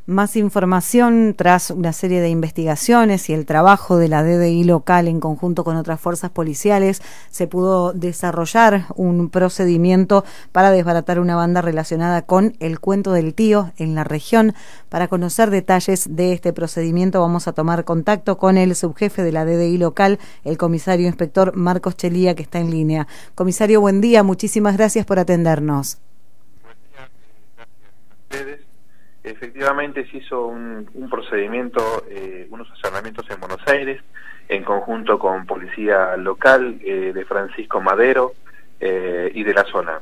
Más información tras una serie de investigaciones y el trabajo de la DDI local en conjunto con otras fuerzas policiales, se pudo desarrollar un procedimiento para desbaratar una banda relacionada con el cuento del tío en la región. Para conocer detalles de este procedimiento vamos a tomar contacto con el subjefe de la DDI local, el comisario inspector Marcos Chelía, que está en línea. Comisario, buen día, muchísimas gracias por atendernos. Buen día, gracias a ustedes. Efectivamente se hizo un procedimiento, unos allanamientos en Buenos Aires, en conjunto con policía local de Francisco Madero y de la zona.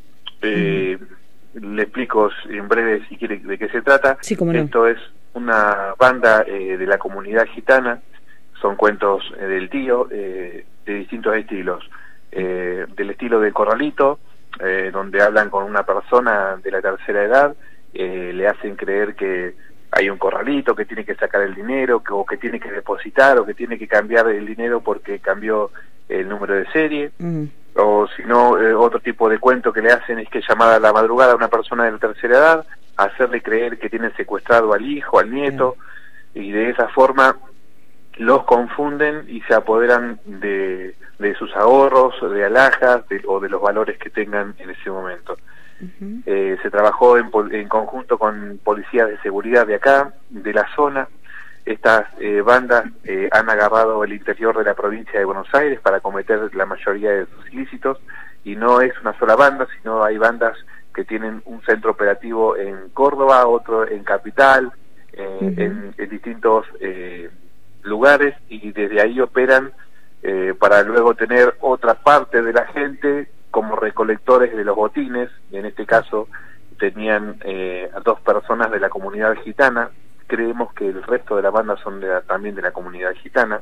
Le explico en breve, si quiere, de qué se trata. Sí, cómo no. Esto es una banda de la comunidad gitana, son cuentos del tío, de distintos estilos. Del estilo del corralito, donde hablan con una persona de la tercera edad, le hacen creer que hay un corralito, que tiene que sacar el dinero, o que tiene que depositar, o que tiene que cambiar el dinero porque cambió el número de serie, o si no, otro tipo de cuento que le hacen es que llamada a la madrugada a una persona de la tercera edad, hacerle creer que tiene secuestrado al hijo, al nieto, y de esa forma los confunden y se apoderan de sus ahorros, de alhajas o de los valores que tengan en ese momento. Se trabajó en conjunto con policías de seguridad de acá, de la zona. Estas bandas han agarrado el interior de la provincia de Buenos Aires para cometer la mayoría de sus ilícitos, y no es una sola banda, sino hay bandas que tienen un centro operativo en Córdoba, otro en Capital, en distintos lugares, y desde ahí operan para luego tener otra parte de la gente como recolectores de los botines. En este caso tenían a 2 personas de la comunidad gitana. Creemos que el resto de la banda son también de la comunidad gitana.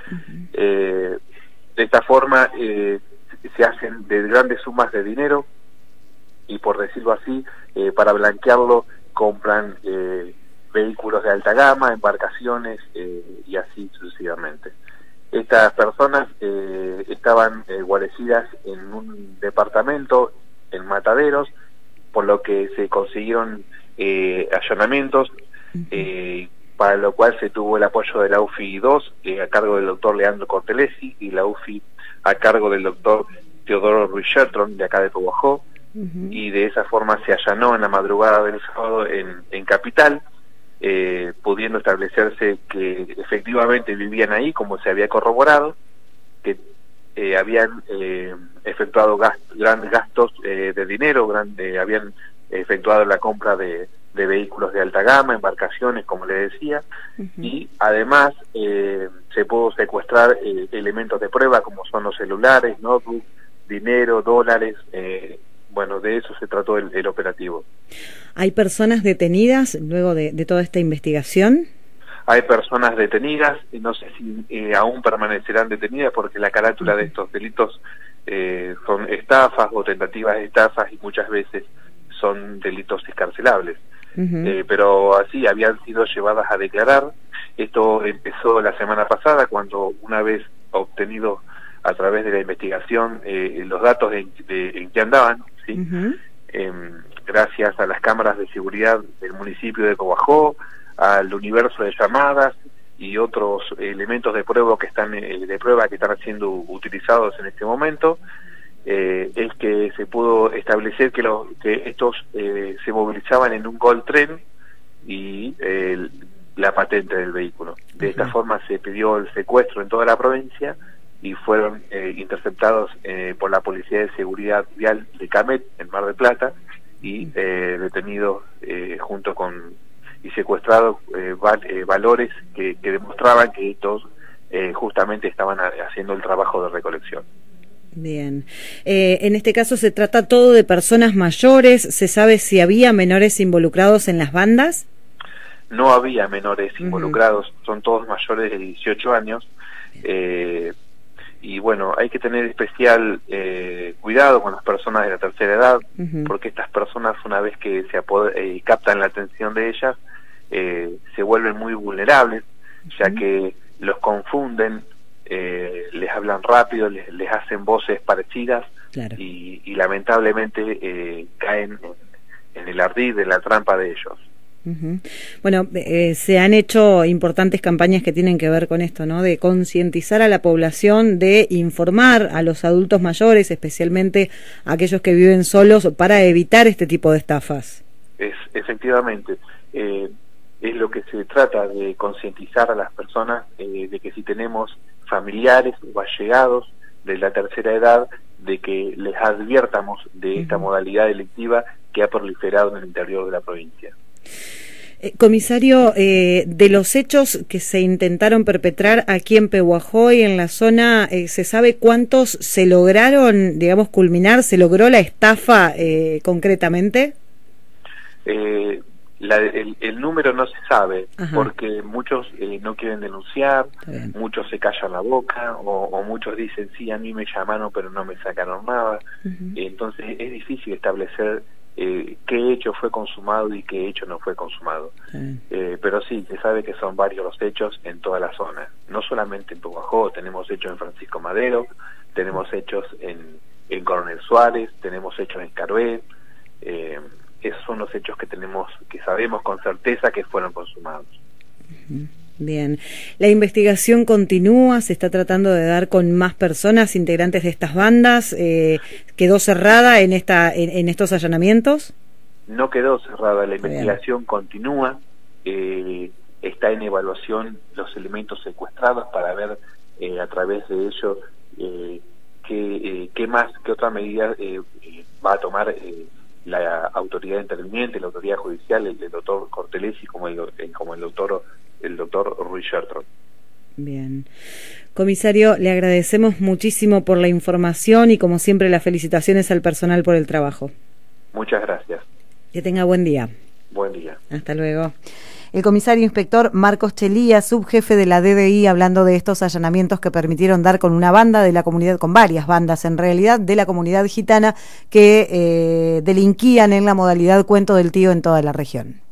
De esta forma se hacen de grandes sumas de dinero, y por decirlo así, para blanquearlo compran vehículos de alta gama, embarcaciones y así sucesivamente. Estas personas estaban guarecidas en un departamento en Mataderos, por lo que se consiguieron allanamientos, para lo cual se tuvo el apoyo de la UFI 2 a cargo del doctor Leandro Cortelesi, y la UFI a cargo del doctor Teodoro Ruiz Sheltron de acá de Coguajó, y de esa forma se allanó en la madrugada del sábado en Capital, pudiendo establecerse que efectivamente vivían ahí, como se había corroborado, que habían efectuado grandes gastos de dinero, habían efectuado la compra de vehículos de alta gama, embarcaciones, como le decía, y además se pudo secuestrar elementos de prueba como son los celulares, notebooks, dinero, dólares. Bueno, de eso se trató el operativo. ¿Hay personas detenidas luego de toda esta investigación? Hay personas detenidas, no sé si aún permanecerán detenidas, porque la carátula de estos delitos son estafas o tentativas de estafas, y muchas veces son delitos escarcelables. Pero así habían sido llevadas a declarar. Esto empezó la semana pasada, cuando, una vez obtenido a través de la investigación los datos en que andaban, ¿sí? Gracias a las cámaras de seguridad del municipio de Coguajó, al universo de llamadas y otros elementos de prueba que están siendo utilizados en este momento, es que se pudo establecer que estos se movilizaban en un Gol Tren y la patente del vehículo. De esta forma se pidió el secuestro en toda la provincia, y fueron interceptados por la Policía de Seguridad Vial de Camet, en Mar del Plata, y detenidos junto con y secuestrados valores que demostraban que estos justamente estaban haciendo el trabajo de recolección. Bien. En este caso se trata todo de personas mayores. ¿Se sabe si había menores involucrados en las bandas? No había menores involucrados, son todos mayores de 18 años. Y bueno, hay que tener especial cuidado con las personas de la tercera edad, porque estas personas, una vez que captan la atención de ellas, se vuelven muy vulnerables, ya que los confunden, les hablan rápido, les hacen voces parecidas, y lamentablemente caen en el ardid, en la trampa de ellos. Ujú. Bueno, se han hecho importantes campañas que tienen que ver con esto, ¿no? De concientizar a la población, de informar a los adultos mayores, especialmente a aquellos que viven solos, para evitar este tipo de estafas. Efectivamente, es lo que se trata, de concientizar a las personas de que si tenemos familiares o allegados de la tercera edad, de que les adviertamos de esta modalidad delictiva que ha proliferado en el interior de la provincia. Comisario, de los hechos que se intentaron perpetrar aquí en Pehuajó y en la zona, ¿se sabe cuántos se lograron, digamos, culminar? ¿Se logró la estafa concretamente? El número no se sabe. Ajá. Porque muchos no quieren denunciar, muchos se callan la boca o muchos dicen, sí, a mí me llamaron pero no me sacaron nada. Entonces es difícil establecer qué hecho fue consumado y qué hecho no fue consumado. Pero sí, se sabe que son varios los hechos en toda la zona, no solamente en Pehuajó, tenemos hechos en Francisco Madero, tenemos hechos en Coronel Suárez, tenemos hechos en Carué. Esos son los hechos que sabemos con certeza que fueron consumados. Bien, la investigación continúa, se está tratando de dar con más personas integrantes de estas bandas. ¿Quedó cerrada en estos allanamientos? No quedó cerrada, la investigación continúa. Está en evaluación los elementos secuestrados para ver a través de ello qué otra medida va a tomar la autoridad interviniente, la autoridad judicial, el doctor Cortelesi como el doctor Ruiz Schertron. Bien. Comisario, le agradecemos muchísimo por la información y como siempre las felicitaciones al personal por el trabajo. Muchas gracias. Que tenga buen día. Buen día. Hasta luego. El comisario inspector Marcos Chelía, subjefe de la DDI, hablando de estos allanamientos que permitieron dar con una banda de la comunidad, con varias bandas en realidad, de la comunidad gitana que delinquían en la modalidad cuento del tío en toda la región.